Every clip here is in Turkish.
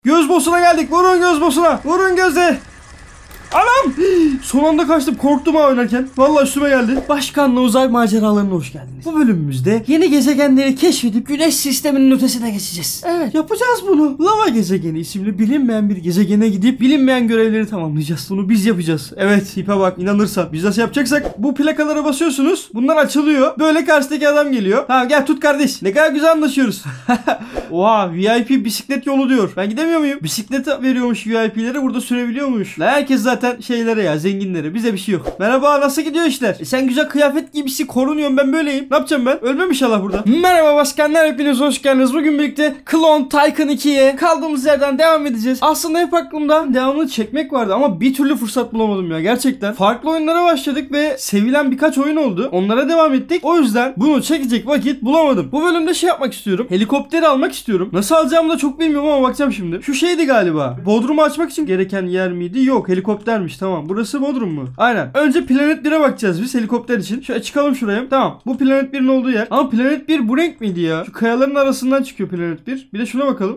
Göz boss'una geldik. Vurun göz boss'una. Vurun göze. Anam! Son anda kaçtım, korktum ha oynarken. Vallahi üstüme geldi. Başkanla uzay maceralarına hoş geldiniz. Bu bölümümüzde yeni gezegenleri keşfedip güneş sisteminin ötesine geçeceğiz. Evet, yapacağız bunu. Lava gezegeni isimli bilinmeyen bir gezegene gidip bilinmeyen görevleri tamamlayacağız. Bunu biz yapacağız. Evet, tipe bak, inanırsan. Biz nasıl yapacaksak bu plakalara basıyorsunuz. Bunlar açılıyor. Böyle karşıdaki adam geliyor. Tamam gel tut kardeş. Ne kadar güzel anlaşıyoruz. Oha, VIP bisiklet yolu diyor. Ben gidemiyor muyum? Bisiklet veriyormuş VIP'lere, burada sürebiliyormuş. La herkes zaten şeylere ya, zenginlere. Bize bir şey yok. Merhaba, nasıl gidiyor işler? Sen güzel kıyafet gibisi korunuyorsun, ben böyleyim. Ne yapacağım ben? Ölmem inşallah burada. Merhaba başkanlar, hepiniz hoş geldiniz. Bugün birlikte Clone Tycoon 2'ye kaldığımız yerden devam edeceğiz. Aslında hep aklımda devamını çekmek vardı ama bir türlü fırsat bulamadım ya, gerçekten. Farklı oyunlara başladık ve sevilen birkaç oyun oldu. Onlara devam ettik. O yüzden bunu çekecek vakit bulamadım. Bu bölümde şey yapmak istiyorum. Helikopteri almak istiyorum. Nasıl alacağımı da çok bilmiyorum ama bakacağım şimdi. Şu şeydi galiba. Bodrum'u açmak için gereken yer miydi? Yok, helikoptermiş. Tamam. Burası Bodrum mu? Aynen. Önce Planet 1'e bakacağız biz helikopter için. Şöyle çıkalım şuraya. Tamam. Bu Planet 1'in olduğu yer. Ama Planet 1 bu renk miydi ya? Şu kayaların arasından çıkıyor Planet 1. Bir de şuna bakalım.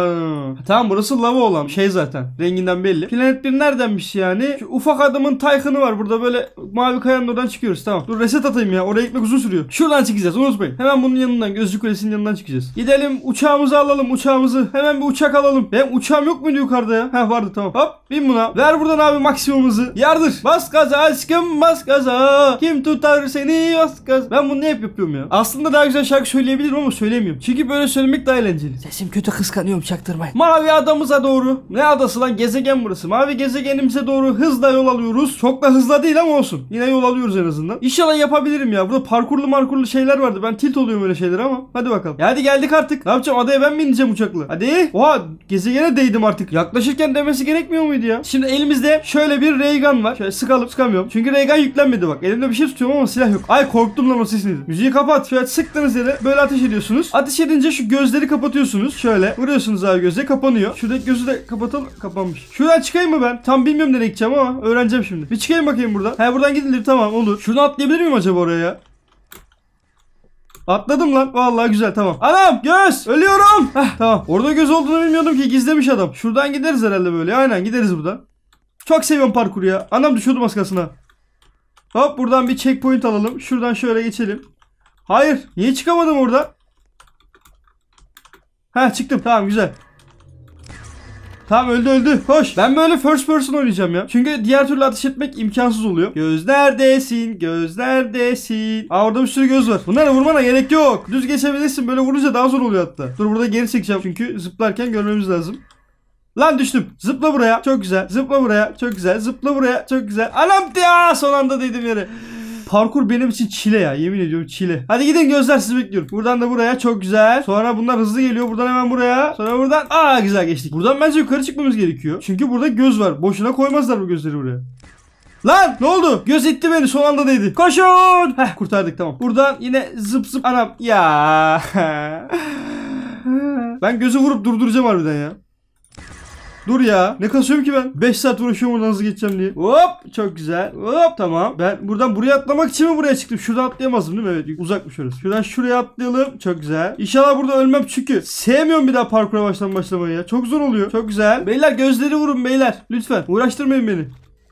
Tamam, burası lava olan şey zaten. Renginden belli. Planet 1 neredenmiş yani? Şu ufak adamın Tycoon'u var. Burada böyle mavi kayanın oradan çıkıyoruz. Tamam. Dur reset atayım ya. Oraya gitmek uzun sürüyor. Şuradan çıkacağız. Unutmayın. Hemen bunun yanından, Gözcü Kulesi'nin yanından çıkacağız. Gidelim uçağımızı alalım, uçağımızı. Hemen bir uçak alalım. Benim uçağım yok muydu yukarıda ya? Heh, vardı, tamam. Hop, bin buna. Ver buradan abi maksimumumuzu. Yardır. Bas gaza aşkım, bas gaza. Kim tutar seni, bas gaz. Ben bunu ne hep yapıyorum ya. Aslında daha güzel şarkı söyleyebilirim ama söylemiyorum. Çünkü böyle söylemek daha eğlenceli. Sesim kötü, kıskanıyorum, çaktırmayın. Mavi adamıza doğru. Ne adası lan? Gezegen burası. Mavi gezegenimize doğru hızla yol alıyoruz. Çok da hızla değil ama olsun. Yine yol alıyoruz en azından. İnşallah yapabilirim ya. Burada parkurlu şeyler vardı. Ben tilt oluyorum öyle şeyler ama. Hadi bakalım. Ya hadi geldik artık. Ne yapacağım? Adaya ben mi ineceğim uçakla? Hadi. Oha, gezegene değdim artık. Yaklaşırken demesi gerekmiyor muydu ya? Şimdi elimizde şöyle bir ray gun var. Şöyle sıkalım, sıkamıyorum. Çünkü ray gun yüklenmedi bak. Elimde bir şey tutuyorum ama silah yok. Ay korktum lan, o ses neydi? Müziği kapat. Şöyle sıktığınız yere böyle ateş ediyorsunuz. Ateş edince şu gözleri kapatıyorsunuz. Şöyle vuruyorsunuz abi, göze kapanıyor. Şuradaki gözü de kapatalım. Kapanmış. Şuradan çıkayım mı ben? Tam bilmiyorum nereye gideceğim ama öğreneceğim şimdi. Bir çıkayım bakayım buradan. He, buradan gidilir, tamam olur. Şuradan atlayabilir miyim acaba oraya ya? Atladım lan. Vallahi güzel, tamam. Anam göz. Ölüyorum. Heh, tamam. Orada göz olduğunu bilmiyordum ki, gizlemiş adam. Şuradan gideriz herhalde böyle. Aynen gideriz buradan. Çok seviyorum parkuru ya. Anam düşüyordum az kalsın ha. Hop, buradan bir checkpoint alalım. Şuradan şöyle geçelim. Hayır. Niye çıkamadım orada? Heh, çıktım. Tamam güzel. Tamam, öldü. Hoş. Ben böyle first person oynayacağım ya. Çünkü diğer türlü ateş etmek imkansız oluyor. Göz neredesin? Göz neredesin? Aa, orada bir sürü göz var. Bunlara vurmana gerek yok. Düz geçebilirsin. Böyle vurunca daha zor oluyor hatta. Dur, burada geri çekeceğim çünkü zıplarken görmemiz lazım. Lan düştüm. Zıpla buraya. Çok güzel. Zıpla buraya. Çok güzel. Zıpla buraya. Çok güzel. Anam ya, son anda değdim yere. Parkur benim için çile ya. Yemin ediyorum çile. Hadi gidin gözler, sizi bekliyorum. Buradan da buraya, çok güzel. Sonra bunlar hızlı geliyor. Buradan hemen buraya. Sonra buradan. Aa, güzel geçtik. Buradan bence yukarı çıkmamız gerekiyor. Çünkü burada göz var. Boşuna koymazlar bu gözleri buraya. Lan ne oldu? Göz itti beni, son anda değdi. Koşun. Heh, kurtardık, tamam. Buradan yine zıp zıp. Anam ya. Ben gözü vurup durduracağım harbiden ya. Dur ya. Ne kasıyorum ki ben? 5 saat uğraşıyorum buradan hızlı geçeceğim diye. Hop. Çok güzel. Hop, tamam. Ben buradan buraya atlamak için mi buraya çıktım? Şuradan atlayamazdım değil mi? Evet. Uzakmış orası. Şuradan şuraya atlayalım. Çok güzel. İnşallah burada ölmem çünkü sevmiyorum bir daha parkura başlamayı ya. Çok zor oluyor. Çok güzel. Beyler gözleri vurun beyler. Lütfen. Uğraştırmayın beni.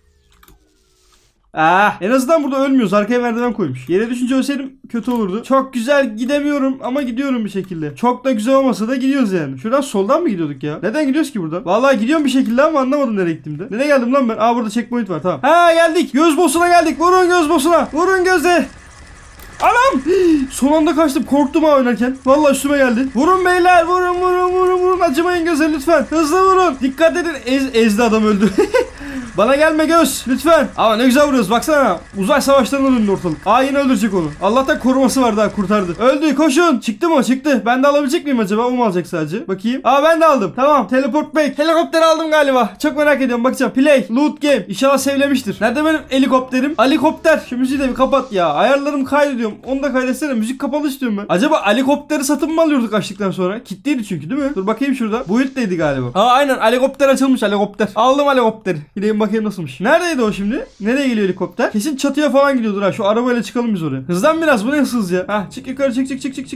En azından burada ölmüyoruz. Arkaya merdiven koymuş. Yere düşünce ölseydim kötü olurdu. Çok güzel gidemiyorum ama gidiyorum bir şekilde. Çok da güzel olmasa da gidiyoruz yani. Şuradan soldan mı gidiyorduk ya? Neden gidiyoruz ki buradan? Vallahi gidiyorum bir şekilde ama anlamadım nereye gittiğimde. Nereye geldim lan ben? Burada checkpoint var, tamam. Geldik. Göz boss'una geldik. Vurun göz boss'una. Vurun göze. Anam! Son anda kaçtım, korktum ha oynarken. Vallahi üstüme geldi. Vurun beyler, vurun. Acımayın göze lütfen. Hızlı vurun. Dikkat edin. Ezdi adam, öldü. Bana gelme göz lütfen. Ama ne güzel vuruyoruz, baksana. Uzay savaşlarından döndü ortalık. Yine öldürecek onu. Allah'tan koruması var, daha kurtardı. Öldü, koşun. Çıktı mı? Çıktı. Ben de alabilecek miyim acaba? O mu alacak sadece? Bakayım. Ben de aldım. Tamam. Teleport back. Helikopteri aldım galiba. Çok merak ediyorum, bakacağım. Play. Loot game. İnşallah sevlemiştir. Nerede benim helikopterim? Helikopter. Şu müziği de bir kapat ya. Ayarlarımı kaydediyorum. Onu da kaydetsene. Müzik kapalı istiyorum ben. Acaba helikopteri satın mı alıyorduk açtıktan sonra? Kitliydi çünkü değil mi? Dur bakayım şurada. Bu ilkteydi galiba. Aynen. Helikopter açılmış, helikopter. Aldım helikopteri. Gideyim bakayım nasılmış. Neredeydi o şimdi? Nereye geliyor helikopter? Kesin çatıya falan gidiyordur ha. Şu arabayla çıkalım biz oraya. Hızlan biraz, bu ne hız ya? Hah, çık yukarı, çık.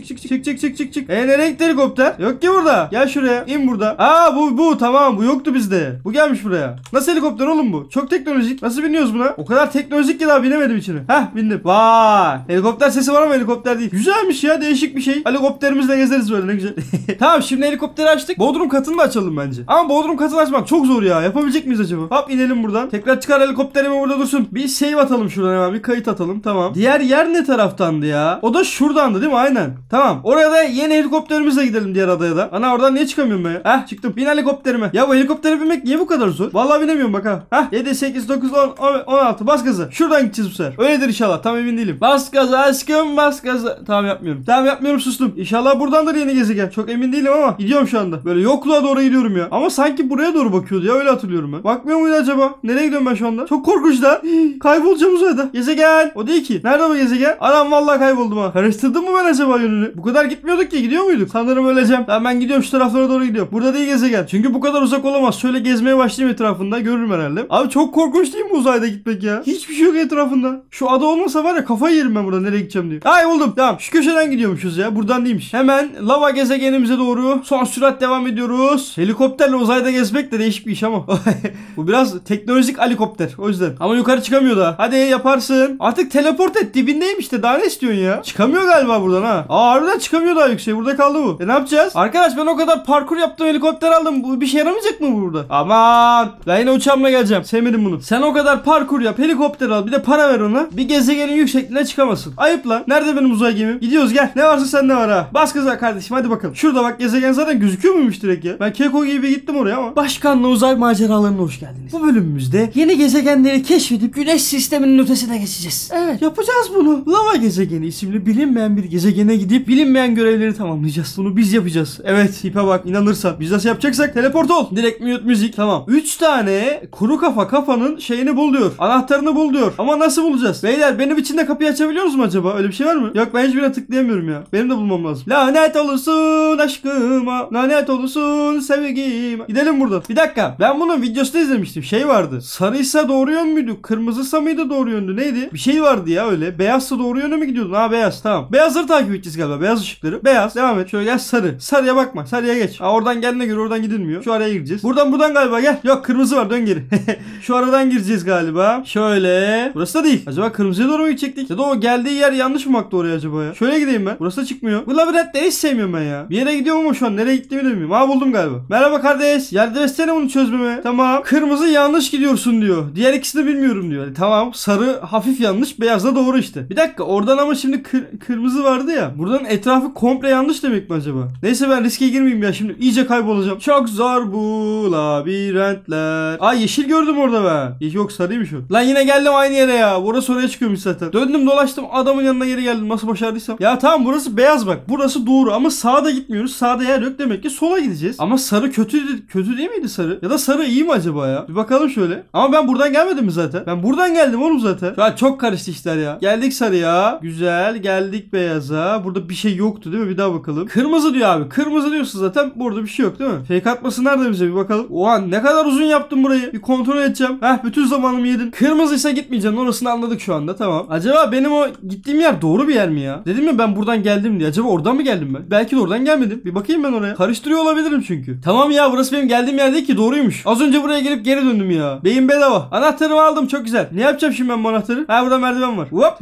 Nereye gitti helikopter? Yok ki burada. Gel şuraya. İn burada. Aa bu tamam, bu yoktu bizde. Bu gelmiş buraya. Nasıl helikopter oğlum bu? Çok teknolojik. Nasıl biniyoruz buna? O kadar teknolojik ki daha binemedim içine. Hah, bindim. Vay. Helikopter sesi var ama helikopter değil. Güzelmiş ya, değişik bir şey. Helikopterimizle gezeriz böyle, ne güzel. Tamam, şimdi helikopteri açtık. Bodrum katını da açalım bence. Ama Bodrum katını açmak çok zor ya. Yapabilecek miyiz acaba? Hop, inelim buradan. Tekrar çıkar helikopterimi, burada dursun. Bir save atalım şuradan hemen. Bir kayıt atalım. Tamam. Diğer yer ne taraftandı ya? O da şuradandı değil mi? Aynen. Tamam. Oraya da yeni helikopterimizle gidelim, diğer adaya da. Ana, oradan niye çıkamıyorum ben ya? Heh, çıktım. Bin helikopterime. Ya bu helikoptere binmek niye bu kadar zor? Vallahi binemiyorum bak ha. Heh, 7, 8, 9, 10, 16. Bas gaza. Şuradan gideceğiz bu sefer. Öyledir inşallah. Tam emin değilim. Bas gaza aşkım, bas gaza. Tamam, yapmıyorum. Sustum. İnşallah buradandır yeni gezegen. Çok emin değilim ama gidiyorum şu anda. Böyle yokluğa doğru gidiyorum ya. Ama sanki buraya doğru bakıyordu ya. Öyle hatırlıyorum ben. Bakmıyor muydu acaba? Nereye gidiyorum ben şu anda? Çok korkunç da. Kaybolacağım uzayda. Gezegen. O değil ki. Nerede bu gezegen? Adam, vallahi kayboldum ha. Karıştırdım mı ben acaba yönünü? Bu kadar gitmiyorduk ki. Gidiyor muyduk? Sanırım öleceğim. Ben gidiyorum, şu taraflara doğru gidiyorum. Burada değil gezegen. Çünkü bu kadar uzak olamaz. Şöyle gezmeye başlayayım etrafında. Görürüm herhalde. Abi çok korkunç değil mi uzayda gitmek ya? Hiçbir şey yok etrafında. Şu ada olmasa var ya, kafayı yerim ben burada nereye gideceğim diye. Ay, buldum. Tamam. Şu köşeden gidiyormuşuz ya. Buradan değilmiş. Hemen lava gezegenimize doğru son sürat devam ediyoruz. Helikopterle uzayda gezmek de değişik bir iş ama. Bu biraz teknolojik helikopter. O yüzden. Ama yukarı çıkamıyor da. Hadi yaparsın. Artık teleport et. Dibindeymiş de. Daha ne istiyorsun ya? Çıkamıyor galiba buradan ha. Harbiden çıkamıyor daha yükseğe. Burada kaldı bu. Ne yapacağız? Arkadaş, ben o kadar parkur yaptım, helikopter aldım. Bu bir şey yaramayacak mı burada? Aman. Ben yine uçağımla geleceğim. Sevmedim bunu. Sen o kadar parkur yap, helikopter al. Bir de para ver ona. Bir gezegenin yüksekliğine çıkamasın. Ayıp lan. Nerede benim uzay gemim? Gidiyoruz, gel. Ne varsa sende var ha. Bas kıza kardeşim, hadi bakalım. Şurada bak, gezegen zaten gözüküyor muymuş direkt ya? Ben Keko gibi gittim oraya ama. Başkanla uzay maceralarına hoş geldiniz. Bu bölümümüzde yeni gezegenleri keşfedip güneş sisteminin ötesine geçeceğiz. Evet, yapacağız bunu. Lava gezegeni isimli bilinmeyen bir gezegene gidip bilinmeyen görevleri tamamlayacağız. Bunu biz yapacağız. Evet, tipe bak, inanırsan. Biz nasıl yapacaksak teleport ol. Direkt mute müzik. Tamam. 3 tane kuru kafanın şeyini bul diyor. Anahtarını bul diyor. Ama nasıl bulacağız? Beyler, benim için de kapıyı açabiliyoruz mu acaba? Öyle bir şey var mı? Yok, ben hiçbirine tıklayamıyorum ya. Benim de bulmam lazım. Lanet olsun aşkıma. Lanet olsun sevgime. Gidelim buradan. Bir dakika. Ben bunun videosunu izlemiştim. Şey vardı. Sarıysa doğru yön müydü? Kırmızıysa mıydı doğru yöndü? Neydi? Bir şey vardı ya öyle. Beyazsa doğru yöne mi gidiyordun? Ha, beyaz. Tamam. Beyazları takip edeceğiz galiba. Beyaz ışıkları. Beyaz. Devam et. Şöyle gel, sarı. Sarıya bakma. Sarıya geç. Ha, oradan geldiğine göre oradan gidilmiyor. Şu araya gireceğiz. Buradan galiba gel. Yok, kırmızı var. Dön geri. Şu aradan gireceğiz galiba. Şöyle. Burası da değil. Acaba kırmızıya doğru mu gidecektik? Ya da o geldiği yer yanlış mı baktı oraya acaba ya? Şöyle gideyim ben. Burası da çıkmıyor. Bu labirentleri hiç sevmiyorum ben ya. Bir yere gidiyorum ama şu an nereye gittiğimi de bilmiyorum. Ha, buldum galiba. Merhaba kardeş. Yardım etsene bunu çözmeme. Tamam. Kırmızı yanlış gidiyorsun diyor. Diğer ikisini bilmiyorum diyor. Tamam. Sarı hafif yanlış. Beyaz da doğru işte. Bir dakika. Oradan ama şimdi kırmızı vardı ya. Buradan etrafı komple yanlış demek mi acaba? Neyse, ben riske girmeyeyim ya. Şimdi iyice kaybolacağım. Çok zor bu labirentler. Ay, yeşil gördüm orada ben. Yok, sarıymış o. Lan yine geldim aynı yere ya. Burası oraya çıkıyormuş zaten. Döndüm dolaştım. Adamın yanına geri geldim. Nasıl başardıysam. Ya tamam, burası beyaz bak. Burası doğru ama sağda gitmiyoruz. Sağda yer yok, demek ki sola gideceğiz. Ama sarı kötü değil miydi sarı? Ya da sarı iyi mi acaba ya? Bir bakalım şöyle. Ama ben buradan gelmedim mi zaten? Ben buradan geldim oğlum zaten. Şu an çok karıştı işler ya. Geldik sarıya. Güzel. Geldik beyaza. Burada bir şey yoktu değil mi? Bir daha bakalım. Kırmızı diyor abi. Kırmızı diyorsa zaten burada bir şey yok değil mi? Fake atması nerede bize, bir bakalım. Oha, ne kadar uzun yaptım burayı. Bir kontrol edeceğim. Heh, bütün zamanımı yedin. Kırmızıysa gitmeyeceğim. Orasını anladık şu anda. Tamam. Acaba benim o gittiğim yer doğru bir yer mi ya? Dedim ya ben buradan geldim diye. Acaba oradan mı geldim ben? Belki de oradan gelmedim. Bir bakayım ben oraya. Karıştırıyor olabilirim çünkü. Tamam ya, burası benim geldiğim yer değil ki, doğruymuş. Az önce buraya gelip geri döndüm ya. Beyin bedava. Anahtarımı aldım, çok güzel. Ne yapacağım şimdi ben bu anahtarı? Ha, burada merdiven var. Hop,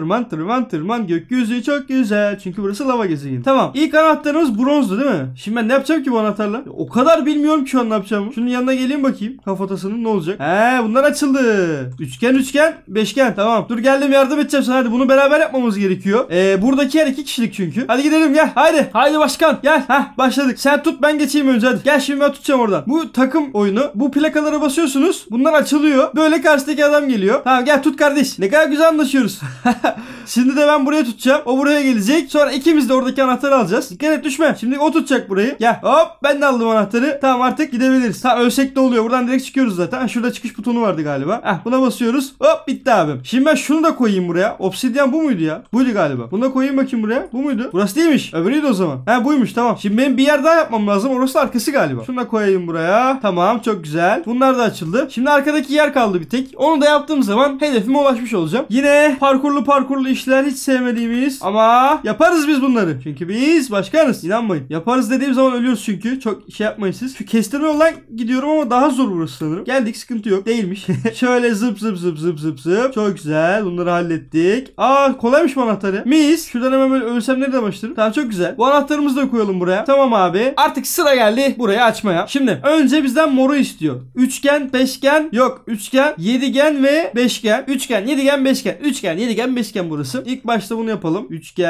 tırman. Gökyüzü çok güzel. Çünkü burası lava gezegeni. Tamam. İlk anahtarımız bronzdu değil mi? Şimdi ben ne yapacağım ki bu anahtarla? O kadar bilmiyorum ki şu an ne yapacağımı. Şunun yanına geleyim bakayım. Kafatasının ne olacak? He, bunlar açıldı. Üçgen, beşgen. Tamam. Dur, geldim, yardım edeceğim sana. Hadi bunu beraber yapmamız gerekiyor. Buradaki yer 2 kişilik çünkü. Hadi gidelim, gel. Haydi başkan. Gel. Heh, başladık. Sen tut, ben geçeyim önce hadi. Gel, şimdi ben tutacağım oradan. Bu takım oyunu. Bu plakalara basıyorsunuz. Bunlar açılıyor. Böyle karşıdaki adam geliyor. Tamam, gel tut kardeş. Ne kadar güzel anlaşıyoruz. Şimdi de ben buraya tutacağım. O buraya gelecek. Sonra ikimiz de oradaki anahtarı alacağız. Dikkat et düşme. Şimdi o tutacak burayı. Gel. Hop ben de aldım anahtarı. Tamam artık gidebiliriz. Tamam ölsek de oluyor. Buradan direkt çıkıyoruz zaten. Şurada çıkış butonu vardı galiba. Buna basıyoruz. Hop bitti abim. Şimdi ben şunu da koyayım buraya. Obsidyen bu muydu ya? Buydu galiba. Bunu da koyayım bakayım buraya. Bu muydu? Burası değilmiş. Öbürüydü o zaman. Buymuş tamam. Şimdi benim bir yer daha yapmam lazım. Orası arkası galiba. Şunu da koyayım buraya. Tamam çok güzel. Bunlar da açıldı. Şimdi arkadaki yer kaldı bir tek. Onu da yaptığım zaman hedefime ulaşmış olacağım. Yine parkurlu işler hiç sevmediğimiz ama yaparız biz bunları. Çünkü biz başkanız. İnanmayın. Yaparız dediğim zaman ölüyoruz çünkü. Çok şey yapmayın siz. Şu kestirme yoldan gidiyorum ama daha zor burası sanırım. Geldik sıkıntı yok. Değilmiş. Şöyle zıp. Çok güzel. Bunları hallettik. Kolaymış bu anahtar ya. Mis. Şuradan hemen böyle ölsem nereden başlarım? Tamam çok güzel. Bu anahtarımızı da koyalım buraya. Tamam abi. Artık sıra geldi burayı açmaya. Şimdi önce bizden moru istiyor. Üçgen, beşgen. Yok. Üçgen, yedigen ve beşgen. Üçgen, yedigen, beşgen. Üçgen, yedigen, beşgen burası. İlk başta bunu yapalım.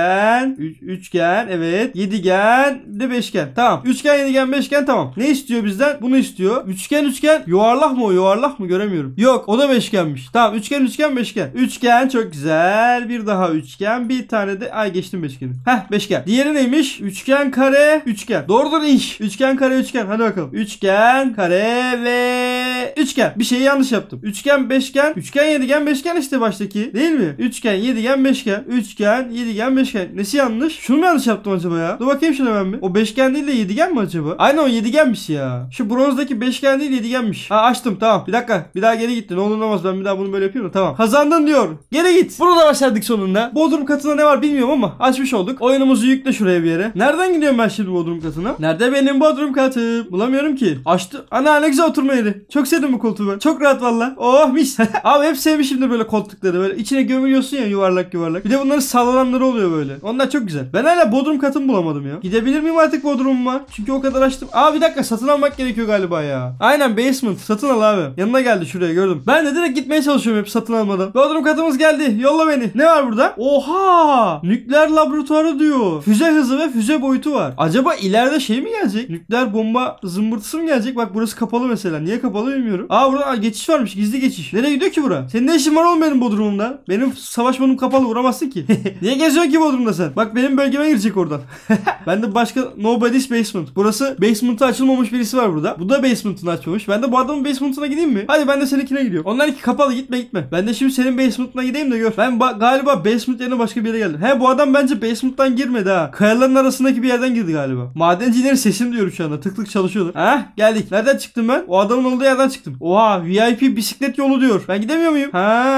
Üçgen. Evet. Yedigen de beşgen. Tamam. Üçgen, yedigen, beşgen tamam. Ne istiyor bizden? Bunu istiyor. Üçgen. Yuvarlak mı o? Yuvarlak mı? Göremiyorum. Yok. O da beşgenmiş. Tamam. Üçgen, beşgen. Üçgen çok güzel. Bir daha üçgen. Bir tane de geçtim beşgeni. Beşgen. Diğeri neymiş? Üçgen, kare, üçgen. Doğrudur iş. Üçgen, kare, üçgen. Hadi bakalım. Üçgen, kare ve üçgen. Bir şeyi yanlış yaptım. Üçgen, beşgen. Üçgen, yedigen, beşgen işte baştaki. Değil mi? Üçgen, yedigen, beşgen. Üçgen, yedigen, beşgen. Nesi yanlış? Şunu mu yanlış yaptım acaba ya? Dur bakayım şuna ben bir. O beşgen değil de yedigen mi acaba? Aynen o yedigenmiş ya. Şu bronzdaki beşgen değil yedigenmiş. Açtım tamam. Bir dakika. Bir daha geri gitti. Ne olur ne olmaz. Ben bir daha bunu böyle yapıyorum da tamam. Kazandın diyor. Geri git. Bunu da başardık sonunda. Bodrum katında ne var bilmiyorum ama açmış olduk. Oyunumuzu yükle şuraya bir yere. Nereden gidiyorum ben şimdi Bodrum katına? Nerede benim Bodrum katım? Bulamıyorum ki. Açtı. Ana ne güzel oturma yeri. Çok sevdim bu koltuğu ben. Çok rahat valla. Oh mis. Abi hep sevmişimdir böyle koltukları. Böyle içine gömülüyorsun ya yuvarlak. Bir de bunların sallananları oluyor böyle. Onlar çok güzel. Ben hala Bodrum katımı bulamadım ya. Gidebilir miyim artık Bodrum'uma? Çünkü o kadar açtım. Bir dakika satın almak gerekiyor galiba ya. Aynen basement. Satın al abi. Yanına geldi şuraya gördüm. Ben de direkt gitmeye çalışıyorum hep satın almadan. Bodrum katımız geldi. Yolla beni. Ne var burada? Oha! Nükleer laboratuvarı diyor. Füze hızı ve füze boyutu var. Acaba ileride şey mi gelecek? Nükleer bomba zımbırtısı mı gelecek? Bak burası kapalı mesela. Niye kapalı bilmiyorum. Burada geçiş varmış. Gizli geçiş. Nereye gidiyor ki bura? Senin ne işin var oğlum benim Bodrum'da? Benim savaş bonum kapalı. Vuramazsın ki. Niye geziyorsun ki Bodrum'da sen? Bak benim bölgeme girecek oradan. Ben de başka nobody's basement. Burası basement'ı açılmamış birisi var burada. Bu da basement'ını açmamış. Ben de bu adamın basement'ına gideyim mi? Hadi ben de seninkine gidiyorum. Onlarınki kapalı gitme. Ben de şimdi senin basement'ına gideyim de gör. Ben galiba basement yerine başka bir yere geldim. Bu adam bence basement'tan girmedi ha. Kayaların arasındaki bir yerden girdi galiba. Madencilerin sesini duyuyorum şu anda. Tık tık çalışıyorlar. Geldik. Nereden çıktım ben? O adamın olduğu yerden çıktım. Oha VIP bisiklet yolu diyor. Ben gidemiyor muyum?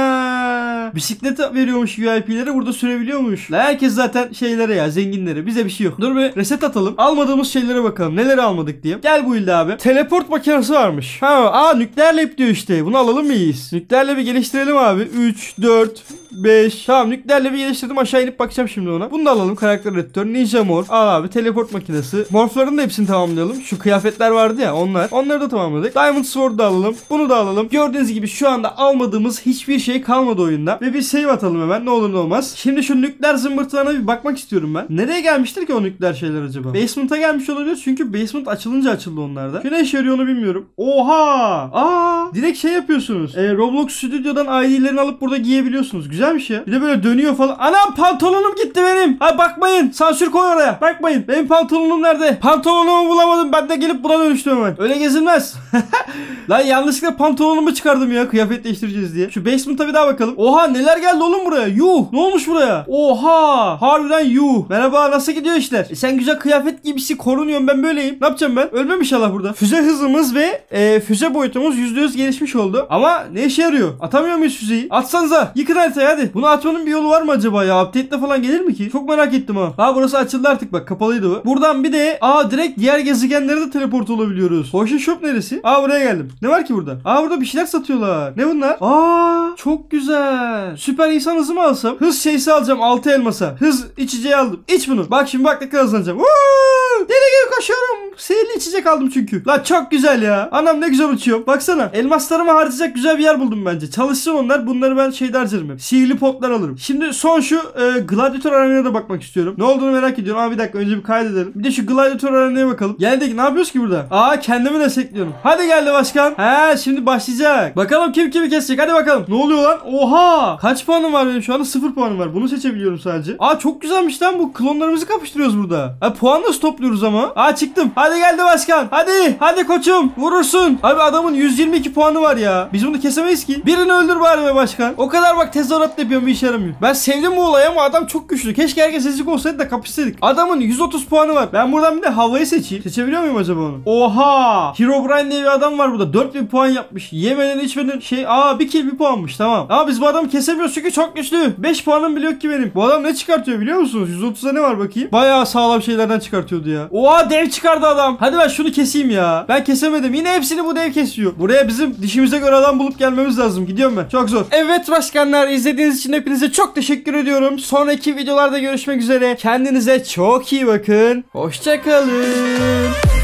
Bisiklet veriyormuş VIP'lere, burada sürebiliyormuş. Herkes zaten şeylere ya, zenginlere. Bize bir şey yok. Dur bir reset atalım. Almadığımız şeylere bakalım. Neleri almadık diye. Gel bu ilde abi. Teleport makinesi varmış. Nükleer lab diyor işte. Bunu alalım mıyız? Nükleer lab'i geliştirelim abi. 3, 4, 5. Tamam nükleer lab'i geliştirdim. Aşağı inip bakacağım şimdi ona. Bunu da alalım. Karakter editör. Ninja mor. Al abi. Teleport makinesi. Morfların da hepsini tamamlayalım. Şu kıyafetler vardı ya onlar. Onları da tamamladık. Diamond Sword da alalım. Bunu da alalım. Gördüğünüz gibi şu anda almadığımız hiçbir şey kalmadı oyunda. Ve bir save atalım hemen. Ne olur ne olmaz. Şimdi şu nükleer zımbırtılarına bir bakmak istiyorum ben. Nereye gelmiştir ki o nükleer şeyler acaba? Basement'a gelmiş olabilir. Çünkü basement açılınca açıldı onlarda. Şu ne işe yarıyor onu bilmiyorum. Oha! Direkt şey yapıyorsunuz. Roblox Studio'dan ID'lerini alıp burada giyebiliyorsunuz. Güzelmiş ya. Bir de böyle dönüyor falan. Anam pantolonum gitti benim. Bakmayın. Sansür koy oraya. Bakmayın. Benim pantolonum nerede? Pantolonumu bulamadım. Ben de gelip buna dönüştüm hemen. Öyle gezilmez. Lan yanlışlıkla pantolonumu çıkardım ya. Kıyafet değiştireceğiz diye. Şu basement'a bir daha bakalım. Oha neler geldi oğlum buraya. Yuh. Ne olmuş buraya? Oha. Harbiden yuh. Merhaba nasıl gidiyor işler? Sen güzel kıyafet gibisi korunuyorsun. Ben böyleyim. Ne yapacağım ben? Ölmem inşallah burada. Füze hızımız ve füze boyutumuz %100 gelişmiş oldu. Ama ne işe yarıyor? Atamıyor muyuz füzeyi? Atsanıza. Yıkın haritayı hadi. Bunu atmanın bir yolu var mı acaba ya? Update'le falan gelir mi ki? Çok merak ettim ha. Burası açıldı artık bak. Kapalıydı bu. Buradan bir de direkt diğer gezegenlere de teleport olabiliyoruz. Potion Shop neresi? Buraya geldim. Ne var ki burada? Burada bir şeyler satıyorlar. Ne bunlar? Çok güzel. Süper insan hızı mı alsam? Hız şeysi alacağım 6 elmasa. Hız içeceği aldım. İç bunu. Bak şimdi bak ne kadar hızlanacağım. Deli gibi koşuyorum. Sihirli içecek aldım çünkü. La çok güzel ya. Anam ne güzel uçuyor. Baksana. Elmaslarımı harcayacak güzel bir yer buldum bence. Çalışsın onlar. Bunları ben şeyde harcarım hep. Sihirli potlar alırım. Şimdi son şu gladyatör arenaya da bakmak istiyorum. Ne olduğunu merak ediyorum. Abi bir dakika önce bir kaydedelim. Bir de şu gladyatör arenaya bakalım. Geldik. Ne yapıyoruz ki burada? Aa kendimi destekliyorum. Hadi geldi başkan. He şimdi başlayacak. Bakalım kim kimi kesecek. Hadi bakalım. Ne oluyor lan? Oha. Kaç puanım var benim şu anda? 0 puanım var. Bunu seçebiliyorum sadece. Aa çok güzelmiş lan bu. Klonlarımızı kapıştırıyoruz burada. Puan nasıl topluyoruz ama? Aa çıktım. Hadi geldi başkan. Hadi. Hadi koçum. Vurursun. Abi adamın 122 puanı var ya. Biz bunu kesemeyiz ki. Birini öldür bari be başkan. O kadar bak tezahürat yapıyorum bir işe yaramıyor. Ben sevdim bu olayı ama adam çok güçlü. Keşke herkes ezik olsaydı da kapışsaydık. Adamın 130 puanı var. Ben buradan bir de havayı seçeyim. Seçebiliyor muyum acaba onu? Oha. Herobrine diye bir adam var burada. 4000 puan yapmış. Yemeden içmeden bir kill bir puanmış tamam. Ama biz bu adamı kesemiyoruz çünkü çok güçlü. 5 puanım bile yok ki benim. Bu adam ne çıkartıyor biliyor musunuz? 130'a ne var bakayım? Bayağı sağlam şeylerden çıkartıyordu ya. Oha dev çıkardı adam. Hadi ben şunu keseyim ya. Ben kesemedim. Yine hepsini bu dev kesiyor. Buraya bizim dişimize göre adam bulup gelmemiz lazım. Gidiyorum ben. Çok zor. Evet başkanlar izlediğiniz için hepinize çok teşekkür ediyorum. Sonraki videolarda görüşmek üzere. Kendinize çok iyi bakın. Hoşça kalın.